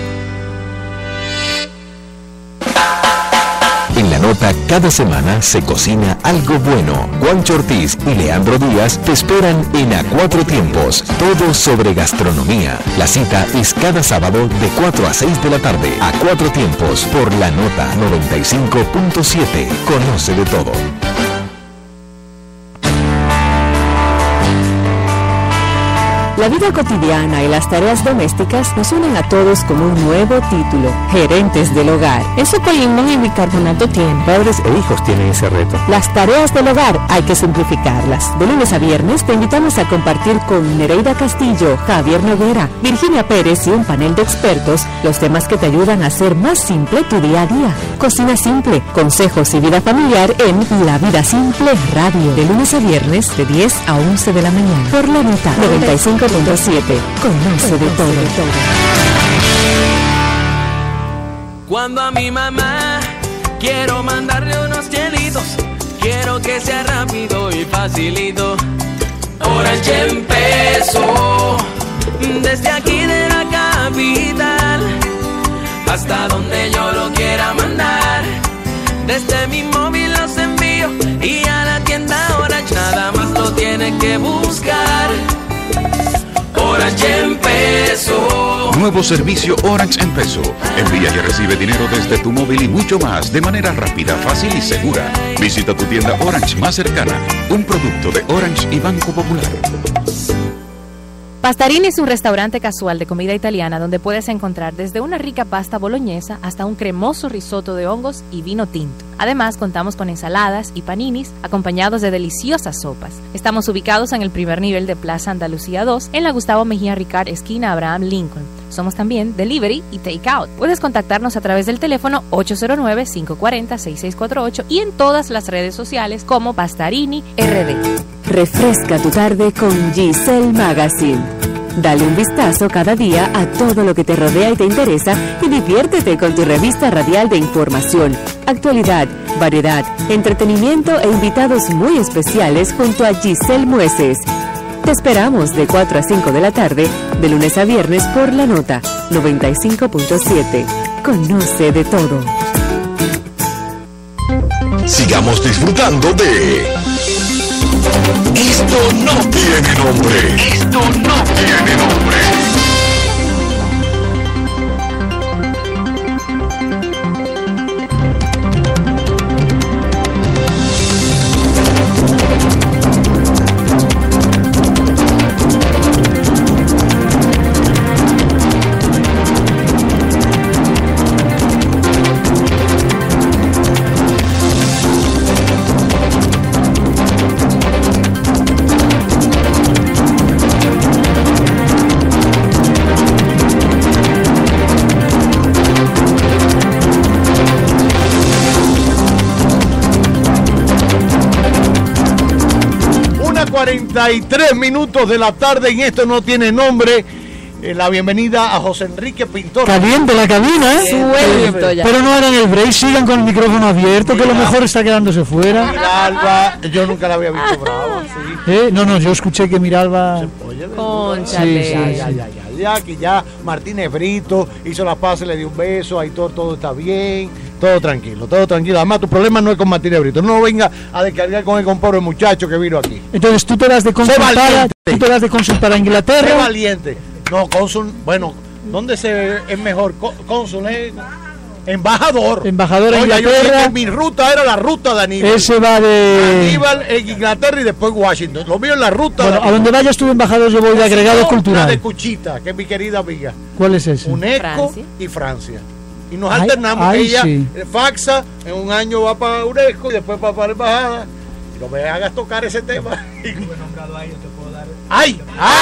En La Nota, cada semana se cocina algo bueno. Juancho Ortiz y Leandro Díaz te esperan en A Cuatro Tiempos, todo sobre gastronomía. La cita es cada sábado de 4 a 6 de la tarde. A Cuatro Tiempos por La Nota 95.7. Conoce de todo.
La vida cotidiana y las tareas domésticas nos unen a todos con un nuevo título, gerentes del hogar. Eso que limón y bicarbonato tienen.
Padres e hijos tienen ese reto.
Las tareas del hogar hay que simplificarlas. De lunes a viernes te invitamos a compartir con Nereida Castillo, Javier Noguera, Virginia Pérez y un panel de expertos los temas que te ayudan a hacer más simple tu día a día. Cocina simple, consejos y vida familiar en La Vida Simple Radio. De lunes a viernes de 10 a 11 de la mañana. Por la Nota 95.7. Conoce de todo.
Cuando a mi mamá quiero mandarle unos hielitos, quiero que sea rápido y facilito. Orange empezó desde aquí de la capital hasta donde yo lo quiera mandar. Desde mi móvil los envío y a la tienda Orange nada más lo tiene que buscar. Orange empezó.
Nuevo servicio Orange Empezó. Envía y recibe dinero desde tu móvil y mucho más de manera rápida, fácil y segura. Visita tu tienda Orange más cercana. Un producto de Orange y Banco Popular.
Pastarini es un restaurante casual de comida italiana donde puedes encontrar desde una rica pasta boloñesa hasta un cremoso risotto de hongos y vino tinto. Además, contamos con ensaladas y paninis acompañados de deliciosas sopas. Estamos ubicados en el primer nivel de Plaza Andalucía 2 en la Gustavo Mejía Ricard, esquina Abraham Lincoln. Somos también delivery y takeout. Puedes contactarnos a través del teléfono 809-540-6648 y en todas las redes sociales como Pastarini RD.
Refresca tu tarde con Giselle Magazine. Dale un vistazo cada día a todo lo que te rodea y te interesa y diviértete con tu revista radial de información, actualidad, variedad, entretenimiento e invitados muy especiales junto a Giselle Mueces. Te esperamos de 4 a 5 de la tarde, de lunes a viernes por La Nota 95.7. Conoce de todo.
Sigamos disfrutando de Esto No Tiene Nombre. Esto no tiene nombre.
Una 43 minutos de la tarde en Esto No Tiene Nombre. La bienvenida a José Enrique Pintor.
Caliente la cabina, ¿eh?
Suelto ya.
Pero no hagan el break, sigan con el micrófono abierto, mira, que lo mejor está quedándose fuera.
Miralba, yo nunca la había visto bravo, sí.
No, yo escuché que Miralba...
Conchale. Ya, que ya Martínez Brito hizo las paces, le dio un beso, ahí todo está bien, todo tranquilo. Además, tu problema no es con Martínez Brito, no venga a descargar con el pobre muchacho que vino aquí.
Entonces tú te das de consultar a Inglaterra.
Sé valiente. No, cónsul, bueno, ¿dónde es mejor? Cónsul es embajador.
Embajador en
Inglaterra. Yo dije que mi ruta era la ruta de Aníbal.
Ese va de...
Aníbal en Inglaterra y después Washington. Lo vio en la ruta.
Bueno, a donde vayas tú embajador, yo voy de agregado cultural.
de Cuchita, que es mi querida amiga.
¿Cuál es ese?
UNESCO y Francia. Y nos alternamos. Ella faxa, en un año va para UNESCO y después va para la embajada. Y no me hagas tocar ese tema. ¡Ay!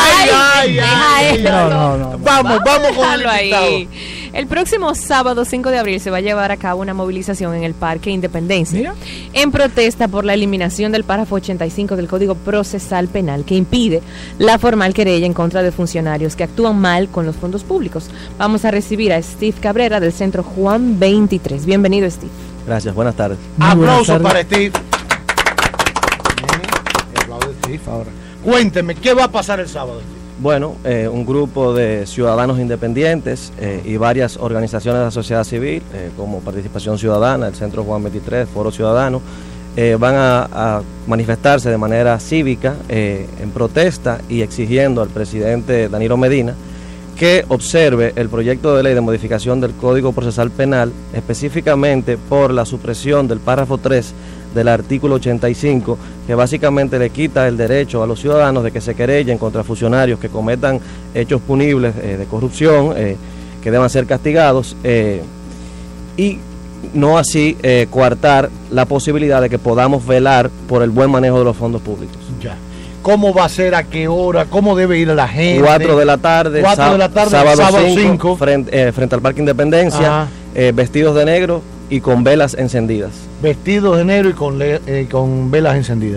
No. Vamos con el invitado.
Ahí. El próximo sábado 5 de abril se va a llevar a cabo una movilización en el Parque Independencia en protesta por la eliminación del párrafo 85 del Código Procesal Penal que impide la formal querella en contra de funcionarios que actúan mal con los fondos públicos. Vamos a recibir a Steve Cabrera del Centro Juan 23. Bienvenido, Steve.
Gracias, buenas tardes.
Aplausos para Steve. Ahora. Cuénteme, ¿qué va a pasar el sábado?
Bueno, un grupo de ciudadanos independientes y varias organizaciones de la sociedad civil, como Participación Ciudadana, el Centro Juan 23, Foro Ciudadano, van a manifestarse de manera cívica en protesta y exigiendo al presidente Danilo Medina que observe el proyecto de ley de modificación del Código Procesal Penal, específicamente por la supresión del párrafo 3 del artículo 85, que básicamente le quita el derecho a los ciudadanos de que se querellen contra funcionarios que cometan hechos punibles de corrupción, que deban ser castigados, y no así coartar la posibilidad de que podamos velar por el buen manejo de los fondos públicos.
Ya. ¿Cómo va a ser? ¿A qué hora? ¿Cómo debe ir la gente?
4 de la tarde,
4 de la tarde, sábado 5,
frente al Parque Independencia, vestidos de negro y con velas encendidas.
Vestidos de negro y con velas encendidas.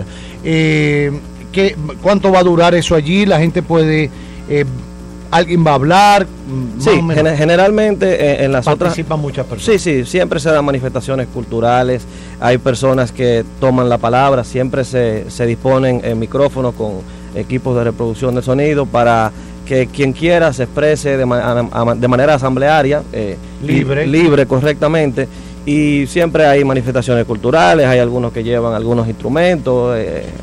¿Cuánto va a durar eso allí? La gente puede... ¿Alguien va a hablar?
Sí, generalmente en las
participan muchas personas.
Sí, siempre se dan manifestaciones culturales, hay personas que toman la palabra, siempre se disponen micrófonos con equipos de reproducción del sonido para que quien quiera se exprese de manera asamblearia, libre correctamente, y siempre hay manifestaciones culturales, hay algunos que llevan algunos instrumentos,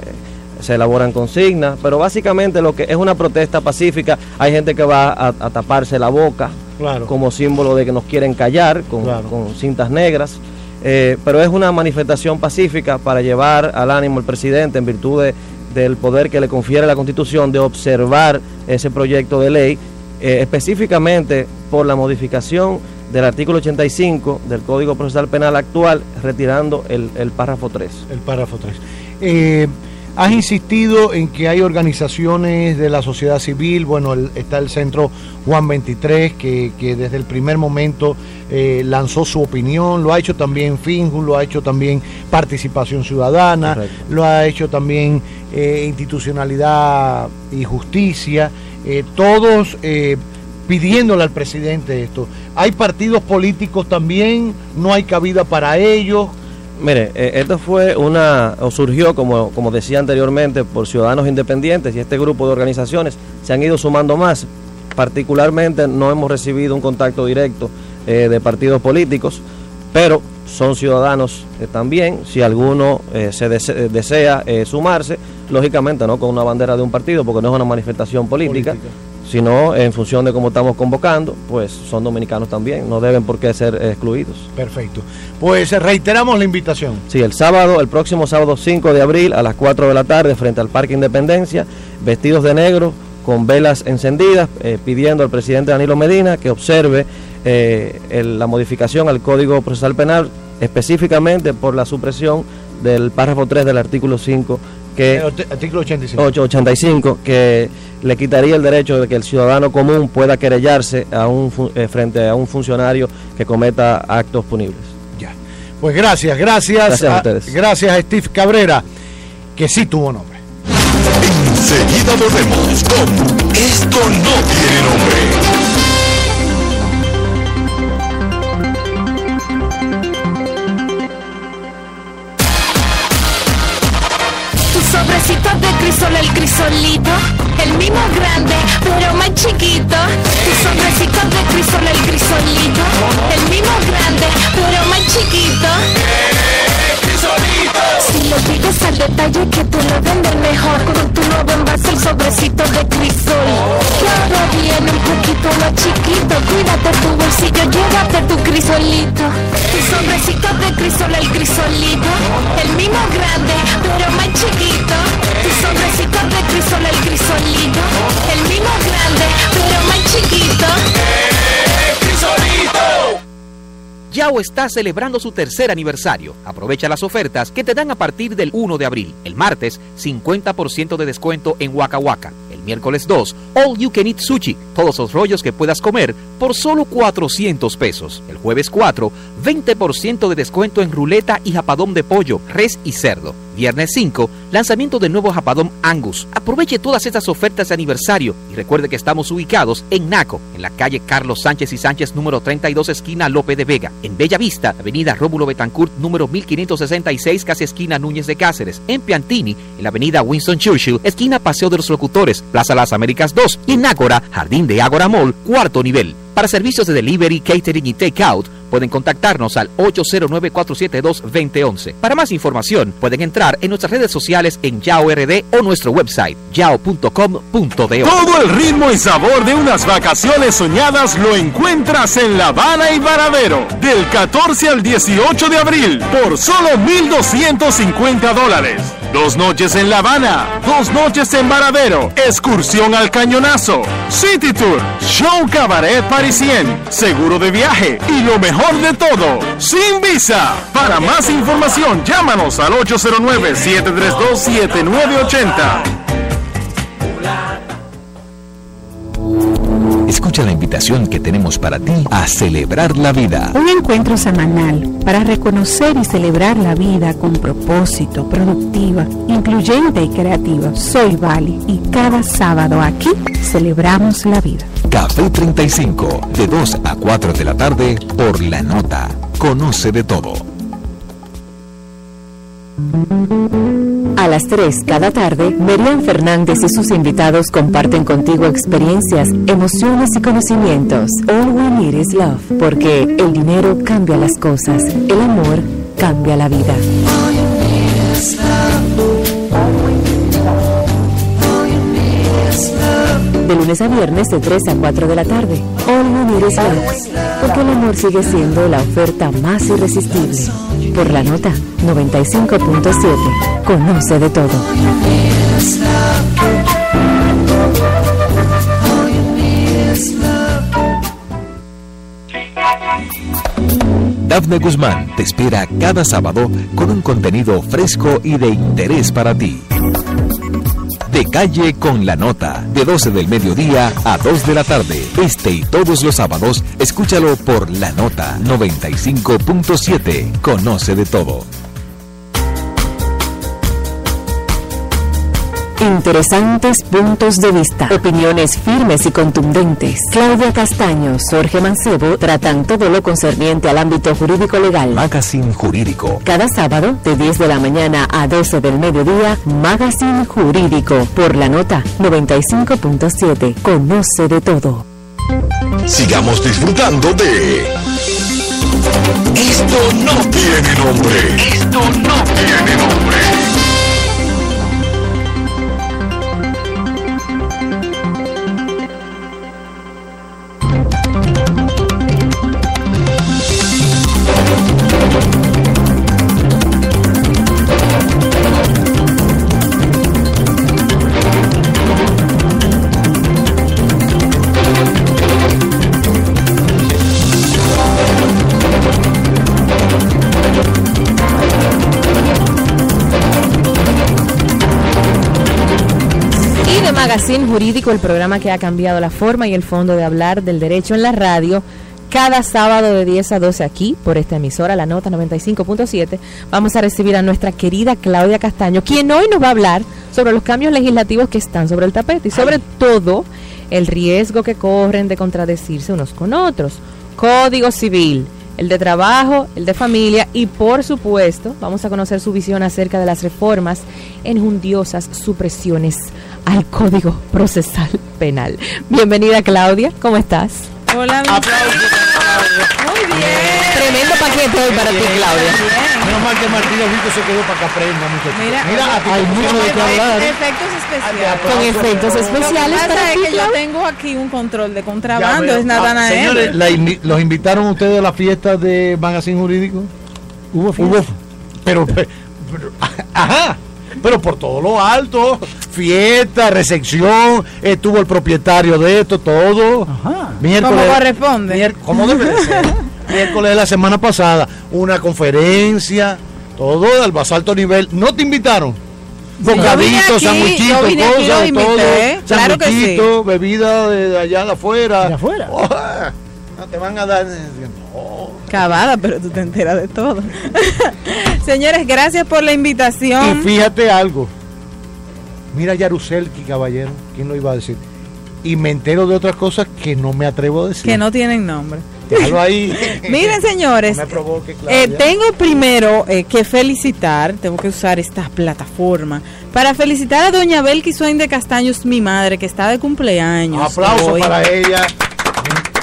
se elaboran consignas, pero básicamente lo que es una protesta pacífica. Hay gente que va a taparse la boca, claro, como símbolo de que nos quieren callar con cintas negras, pero es una manifestación pacífica para llevar al ánimo al presidente, en virtud del poder que le confiere la Constitución, de observar ese proyecto de ley, específicamente por la modificación del artículo 85 del Código Procesal Penal actual, retirando el párrafo 3.
El párrafo 3. Has insistido en que hay organizaciones de la sociedad civil. Bueno, está el Centro Juan 23, que desde el primer momento lanzó su opinión. Lo ha hecho también Finju, lo ha hecho también Participación Ciudadana, correcto, lo ha hecho también Institucionalidad y Justicia, todos pidiéndole al presidente esto. Hay partidos políticos también, no hay cabida para ellos.
Mire, esto surgió, como decía anteriormente, por ciudadanos independientes, y este grupo de organizaciones se han ido sumando más. Particularmente no hemos recibido un contacto directo de partidos políticos, pero son ciudadanos también. Si alguno desea sumarse, lógicamente no con una bandera de un partido, porque no es una manifestación política, sino en función de cómo estamos convocando, pues son dominicanos también, no deben por qué ser excluidos.
Perfecto. Pues reiteramos la invitación.
Sí, el próximo sábado 5 de abril a las 4 de la tarde frente al Parque Independencia, vestidos de negro, con velas encendidas, pidiendo al presidente Danilo Medina que observe la modificación al Código Procesal Penal, específicamente por la supresión del párrafo 3 del artículo 5,
artículo
85, que le quitaría el derecho de que el ciudadano común pueda querellarse frente a un funcionario que cometa actos punibles.
Ya. Pues gracias a ustedes. Gracias a Steve Cabrera, que sí tuvo nombre.
Enseguida volvemos con Esto no tiene nombre.
Sobrecito de crisol, el crisolito, el mismo grande, pero más chiquito. Tu sobrecito de crisol, el crisolito, el mismo grande, pero más chiquito. Crisolito. Si le pides al detalle que te lo venden mejor, con tu nuevo envase el sobrecito de crisol, que ahora viene un poquito más chiquito. Cuídate tu bolsillo, llévate tu crisolito. Tu sobrecito de crisol, el crisolito, el mismo grande, pero más chiquito. Tu sobrecito de crisol, el crisolito, el mismo grande, pero más chiquito. ¡Crisolito!
Yao está celebrando su tercer aniversario. Aprovecha las ofertas que te dan a partir del 1 de abril. El martes, 50% de descuento en Waka Waka. El miércoles 2, All You Can Eat Sushi. Todos los rollos que puedas comer por solo 400 pesos. El jueves 4, 20% de descuento en ruleta y japadón de pollo, res y cerdo. Viernes 5, lanzamiento del nuevo japadón Angus. Aproveche todas estas ofertas de aniversario y recuerde que estamos ubicados en Naco, en la calle Carlos Sánchez y Sánchez número 32, esquina Lope de Vega. En Bella Vista, avenida Rómulo Betancourt número 1566, casi esquina Núñez de Cáceres. En Piantini, en la avenida Winston Churchill, esquina Paseo de los Locutores, Plaza Las Américas 2. Y en Ágora, Jardín de Ágora Mall, cuarto nivel. Para servicios de delivery, catering y takeout, Pueden contactarnos al 809-472-2011. Para más información, pueden entrar en nuestras redes sociales en Yao RD o nuestro website yao.com.do.
Todo el ritmo y sabor de unas vacaciones soñadas lo encuentras en La Habana y Varadero, del 14 al 18 de abril, por solo $1,250. 2 noches en La Habana, 2 noches en Varadero, excursión al Cañonazo, City Tour, show cabaret parisien, seguro de viaje y lo mejor de todo, sin visa. Para más información, llámanos al 809-732-7980.
Escucha la invitación que tenemos para ti a celebrar la vida.
Un encuentro semanal para reconocer y celebrar la vida con propósito, productiva, incluyente y creativa. Soy Vali y cada sábado aquí celebramos la vida.
Café 35, de 2 a 4 de la tarde por La Nota. Conoce de todo.
A las 3 cada tarde, Merian Fernández y sus invitados comparten contigo experiencias, emociones y conocimientos. All we need is love, porque el dinero cambia las cosas, el amor cambia la vida. De lunes a viernes de 3 a 4 de la tarde. All we need is love, porque el amor sigue siendo la oferta más irresistible. Por La Nota 95.7. Conoce de todo.
Dafne Guzmán te espera cada sábado con un contenido fresco y de interés para ti. De Calle con La Nota, de 12 del mediodía a 2 de la tarde. Este y todos los sábados, escúchalo por La Nota 95.7. Conoce de todo.
Interesantes puntos de vista, opiniones firmes y contundentes. Claudia Castaño, Jorge Mancebo tratan todo lo concerniente al ámbito jurídico legal.
Magazine Jurídico.
Cada sábado, de 10 de la mañana a 12 del mediodía, Magazine Jurídico, por La Nota 95.7. Conoce de todo.
Sigamos disfrutando de Esto no tiene nombre. Esto no tiene nombre.
Magazine Jurídico, el programa que ha cambiado la forma y el fondo de hablar del derecho en la radio, cada sábado de 10 a 12 aquí, por esta emisora, La Nota 95.7, vamos a recibir a nuestra querida Claudia Castaño, quien hoy nos va a hablar sobre los cambios legislativos que están sobre el tapete y sobre todo el riesgo que corren de contradecirse unos con otros. Código Civil, el de trabajo, el de familia y, por supuesto, vamos a conocer su visión acerca de las reformas enjundiosas supresiones al Código Procesal Penal. Bienvenida, Claudia, ¿cómo estás?
Hola,
aplausos.
Muy bien.
Tremendo paquete hoy para ti, Claudia.
Menos mal que Martín Rito se quedó para que aprenda mucho.
Mira,
hay mucho de qué hablar.
Efectos especiales.
Con efectos especiales
para
para
ti,
ti,
que yo tengo aquí un control de contrabando, es Natanael.
Señores, ¿los invitaron ustedes a la fiesta de Magazine Jurídico? Hubo, pero ajá. Pero por todo lo alto, fiesta, recepción, estuvo el propietario de esto, todo.
Ajá. ¿Cómo corresponde?
¿Cómo debe de ser? Miércoles de la semana pasada, una conferencia, todo al más alto nivel. ¿No te invitaron? Bocaditos, sandwichitos, cosas, todo.
Claro que sí.
Bebida de allá de afuera.
¿De afuera?
Oh, no te van a dar... No.
Cavada, pero tú te enteras de todo. Señores, gracias por la invitación.
Y fíjate algo. Mira Yaruselki, caballero. ¿Quién lo iba a decir? Y me entero de otras cosas que no me atrevo a decir.
Que no tienen nombre.
Déjalo ahí.
Miren, señores,
no me provoque, Claudia.
tengo primero que felicitar, tengo que usar esta plataforma para felicitar a doña Belki Swain de Castaños, mi madre, que está de cumpleaños.
Aplausos
hoy.
para ella.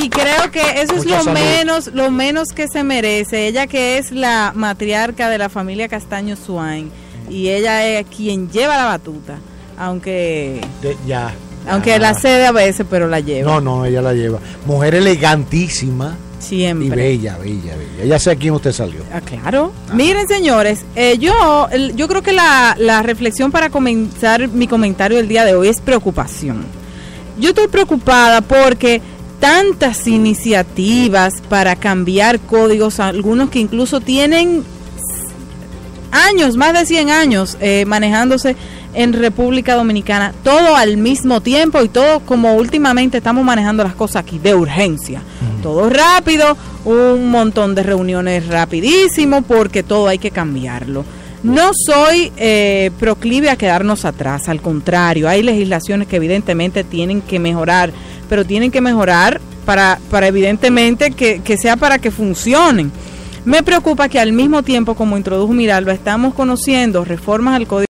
Y creo que eso
Mucha
es
salud.
lo menos que se merece. Ella que es la matriarca de la familia Castaño Swain, y ella es quien lleva la batuta, aunque la cede a veces, pero la lleva.
No, ella la lleva. Mujer elegantísima.
Siempre.
Y bella. Ya sé a quién usted salió.
Claro. Miren, señores, yo creo que la reflexión para comenzar mi comentario del día de hoy es preocupación. Yo estoy preocupada porque tantas iniciativas para cambiar códigos, algunos que incluso tienen años, más de 100 años manejándose en República Dominicana, todo al mismo tiempo y todo como últimamente estamos manejando las cosas aquí, de urgencia. Todo rápido, un montón de reuniones rapidísimo porque todo hay que cambiarlo. No soy proclive a quedarnos atrás, al contrario, hay legislaciones que evidentemente tienen que mejorar, pero tienen que mejorar para evidentemente que sea para que funcionen. Me preocupa que al mismo tiempo, como introdujo Miralba, estamos conociendo reformas al Código